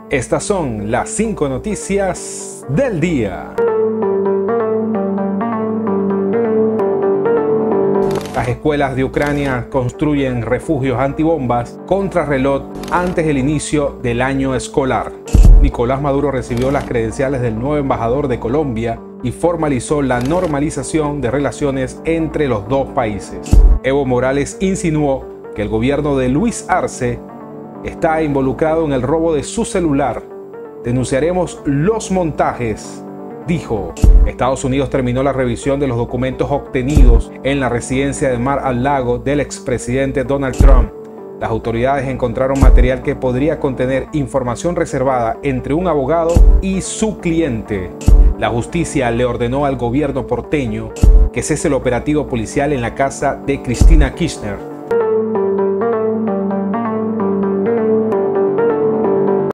Estas son las 5 noticias del día. Las escuelas de Ucrania construyen refugios antibombas contra reloj antes del inicio del año escolar. Nicolás Maduro recibió las credenciales del nuevo embajador de Colombia y formalizó la normalización de relaciones entre los dos países. Evo Morales insinuó que el gobierno de Luis Arce está involucrado en el robo de su celular. Denunciaremos los montajes, dijo. Estados Unidos terminó la revisión de los documentos obtenidos en la residencia de Mar-a-Lago del expresidente Donald Trump. Las autoridades encontraron material que podría contener información reservada entre un abogado y su cliente. La justicia le ordenó al gobierno porteño que cese el operativo policial en la casa de Cristina Kirchner.